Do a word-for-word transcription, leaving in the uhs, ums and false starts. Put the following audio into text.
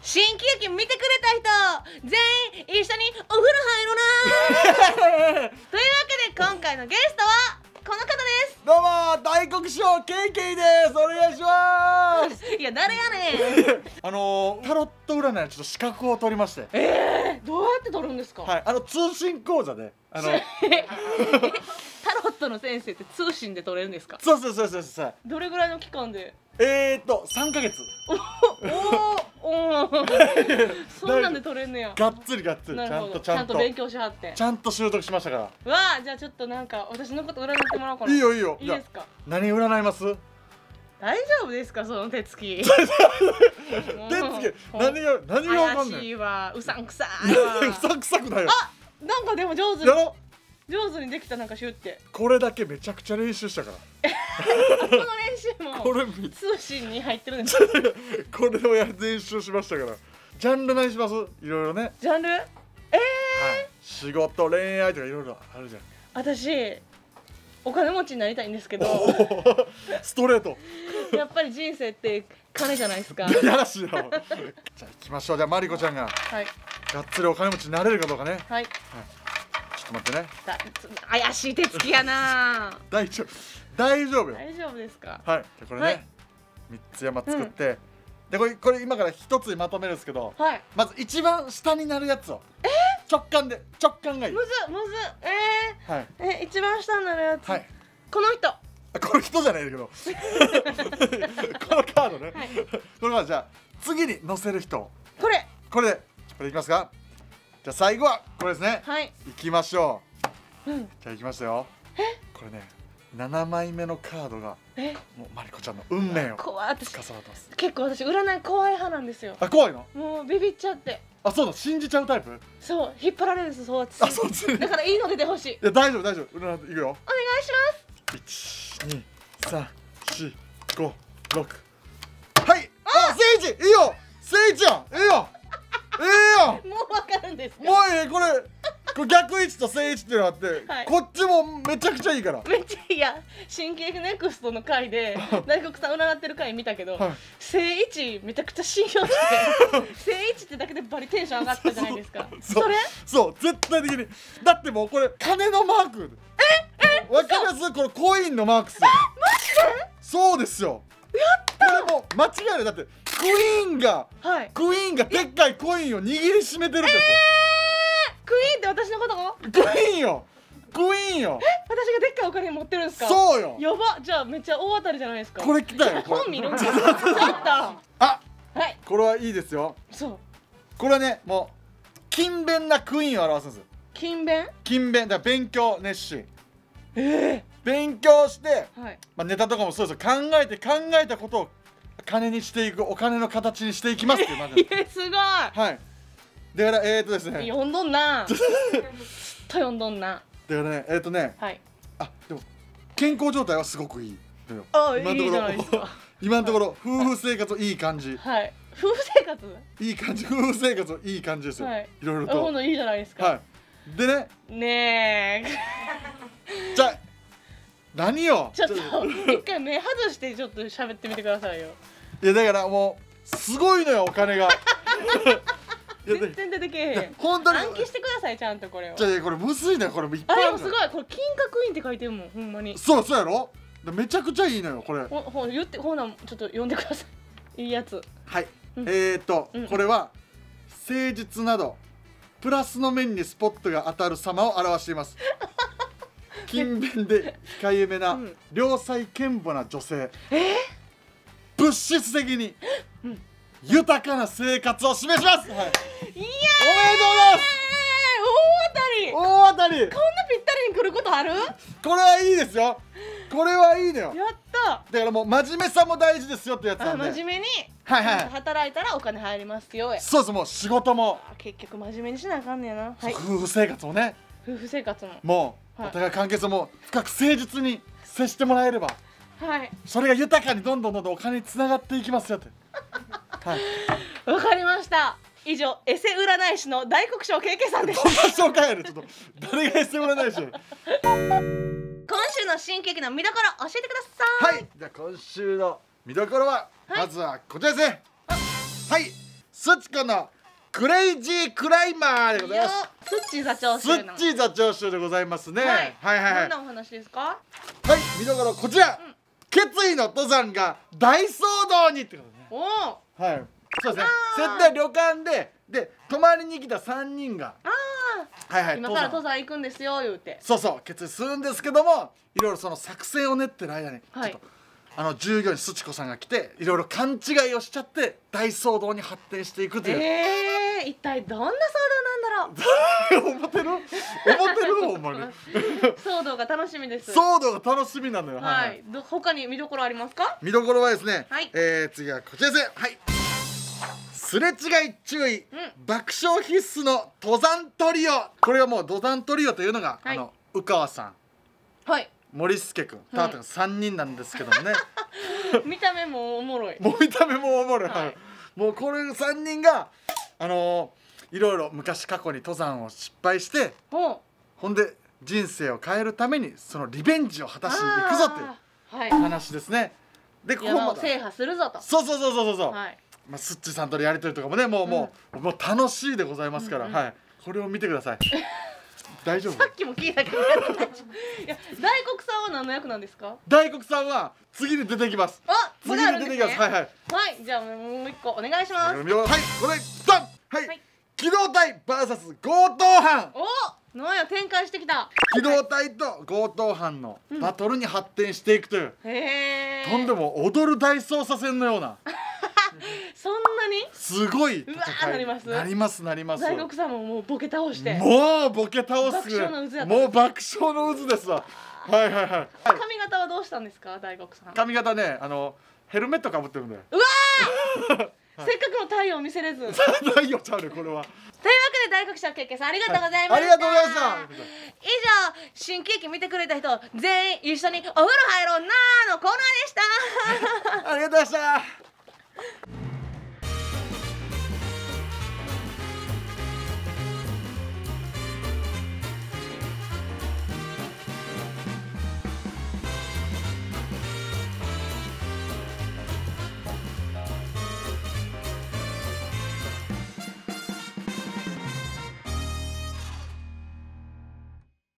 新喜劇見てくれた人全員一緒にお風呂入ろなというわけで今回のゲストはこの方です。 どうも大黒師匠ケイケイです。お願いしますいや誰やねんあのー、タロット占いのちょっと資格を取りまして、 えー、どうやって取るんですか？ はい、あの通信講座であのタロットの先生って通信で取れるんですか？ そうそうそうそうそう。 どれぐらいの期間で？ えーっとさんかげつ。 おおおそんなんで取れんねや。 がっつりがっつりちゃんとちゃんと勉強しはってちゃんと習得しましたから。 わあ、じゃあちょっとなんか私のこと占ってもらおうかな。 いいよいいよ。 いいですか？ 何占います？ 大丈夫ですかその手つき？手つき何が何がわかんない。 怪しいわ、うさんくさいわ。 うさんくさくないよ。 あ、なんかでも上手にやろ上手にできた。なんかシュって。 これだけめちゃくちゃ練習したから。 この練習もこれ通信に入ってるんですよ。 これをやる練習しましたから。ジャンル何します？いろいろね。 ジャンル？ええー、はい、 仕事、恋愛とかいろいろあるじゃん。 私お金持ちになりたいんですけどストレートやっぱり人生って金じゃないですか。 やらしいな。じゃあ行きましょう。じゃあマリコちゃんがはいがっつりお金持ちになれるかどうかね。 はい、はい、 ちょっと待ってね。 だ怪しい手つきやな。 大丈夫大丈夫よ。 大丈夫ですか？ はい、じゃあこれね、 はい、 みっつ山作って、うん、でこれこれ今からひとつにまとめるんですけど、 はい、 まず一番下になるやつを、えー、直感で直感がいい。 むずむずえー、 はい、 え一番下になるやつ、はい、この人。 これ人じゃないんだけどこのカードね、はい、これはじゃあ次に載せる人、 これこれでこれいきますか。じゃあ最後はこれですね。はい、いきましょう、うん、じゃあいきましたよ。えこれねななまいめのカードがえもうマリコちゃんの運命を司ってます。 結構私占い怖い派なんですよ。 あ、怖いの？もうビビっちゃって。 あ、そうだ、信じちゃうタイプ？ そう、引っ張られるんです。そう、 あ、そうです。 だからいいの出てほしい。いや、大丈夫大丈夫。占っていくよ。お願いします。 いち、に、さん、し、ご、ろく。はい。あ、聖一いいよ。聖一やん。いいよ。いいよ。 もうわかるんですか？ もういい、これこれ逆位置と正位置っていうのがあって、はい、こっちもめちゃくちゃいいから。 めっちゃいいや。新喜劇ネクストの回で大黒さん占ってる回見たけど、はい、正位置めちゃくちゃ信用して正位置ってだけでバリテンション上がったじゃないですか。それそう絶対的に。だってもうこれ金のマーク。ええわかります？これコインのマークっすよ。 えマジで？ そうですよ。 やったこれもう間違いない。だってクイーンが、はい、クイーンがでっかいコインを握りしめてるんですよ。 クイーンって私のことが？ クイーンよ。クイーンよ。 え、私がでっかいお金持ってるんですか？ そうよ。 やば。じゃあめっちゃ大当たりじゃないですか。 これ来たよ。 本見るんですか？ちょっと。あ、 はい。これはいいですよ。 そう。これはね、もう勤勉なクイーンを表すんです。 勤勉？ 勤勉だから勉強熱心。 ええ。 勉強して、はい、まあネタとかもそうですよ。考えて考えたことを金にしていく、お金の形にしていきますっていうまで。 え、すごい。 はい。だからえーとですね。 読んどんな。と読んどんな。 だからね、えーとね。はい。あ、でも健康状態はすごくいい。 あ、今のところ。いいじゃないですか。 今のところ夫婦生活いい感じ。 はい。夫婦生活？ いい感じ。夫婦生活いい感じですよ。はい。いろいろと。 ほんのいいじゃないですか。 はい。でね。 ねえ。 じゃあ何よ。 ちょっと一回目外してちょっと喋ってみてくださいよ。 いやだからもうすごいのよお金が。 全然出てけえへん。 本当に暗記してくださいちゃんとこれを。 じゃあこれむずいなこれいっぱいある。 あ、でもすごいこれ金閣院って書いてるもんほんまに。 そうそうやろ。めちゃくちゃいいのよこれ。 ほほ言ってほなちょっと読んでください。いいやつ。 はい。えっとこれは誠実などプラスの面にスポットが当たる様を表しています。勤勉で控えめな、うん、良妻賢母な女性、えー、物質的に、うん、豊かな生活を示します。はい、いやー、おめでとうございます。 大当たり。 大当たり。こんなぴったりに来ることある？ これはいいですよ。これはいいのよ。 やった。 だからもう真面目さも大事ですよってやつなんで。 真面目に、 はいはい、 働いたらお金入りますよ。 そうそう、もう仕事も結局真面目にしなあかんねやな。 はい、夫婦生活もね。 夫婦生活ももう、はい、お互い関係性も深く誠実に接してもらえれば、 はい、 それが豊かにどんどんどんどんお金につながっていきますよって。 はい、わかりました。以上、エセ占い師の大黒章ケイケイさんです。 どんな紹介やねん。ちょっと誰がエセ占い師やねん。 今週の新喜劇の見どころ教えてください。 はい、じゃあ今週の見どころは、はい、まずはこちらですね。はい、 すちこのクレイジークライマーでございます。 スッチー座長ス集ッチー座長集でございますね。 ははいいはいはい。 どんなお話ですか？ はい、見どころこちら、うん、決意の登山が大騒動にってことね。 おお。はい。そうですね。絶対旅館でで泊まりに来た三人が。ああ。はいはい。 今から登山行くんですよ言うて。 そうそう決意するんですけども、いろいろその作戦を練ってる間に、はい、ちょっとあの従業員すちこさんが来ていろいろ勘違いをしちゃって大騒動に発展していくという。 えー、一体どんな騒動なんだろう。 思ってる思ってるほんまに騒動が楽しみです。 騒動が楽しみなのよ。 はい、はい、ど他に見どころありますか？ 見どころはですね、はい、えー、次はこちらです。はい、すれ違い注意、うん、爆笑必須の登山トリオ。これはもう登山トリオというのが、はい、あの宇川さん、はい、森助君、タートがさんにんなんですけどもね見た目もおもろい。 もう見た目もおもろい、はい、もうこれさんにんがあのー、いろいろ昔過去に登山を失敗してほんで人生を変えるためにそのリベンジを果たしに行くぞという話ですね。でここまで制覇するぞと。 そうそうそうそうそう、はい、まあ、スッチさんとのやり取りとかもねもう、うん、もうもう楽しいでございますから、うんうん、はい、これを見てください大丈夫？さっきも聞いたけどいや大黒さんは何の役なんですか？ 大黒さんは次に出てきます。 あ、 次に出てきます。はいはい。 はい、じゃあもう一個お願いします。はい、 これドン。はい。はい、機動隊 ブイエス 強盗犯。 お、なんや展開してきた。 機動隊と強盗犯のバトルに発展していくという。うん、へえ。とんでも踊る大捜査線のような。 そんなにすごい戦い。 うわー、なりますなりますなります。 大黒さんももうボケ倒して。 もうボケ倒す。 爆笑の渦やった。 もう爆笑の渦ですわ。はいはいはい。 髪型はどうしたんですか、大黒さん？ 髪型ね、あのヘルメットかぶってるんだよ。うわーせっかくの太陽を見せれず。 太陽ちゃうねこれは。というわけで大黒者けっけさんありがとうございました。 ありがとうございました。 以上新喜劇見てくれた人全員一緒にお風呂入ろうなーのコーナーでした。 ありがとうございました。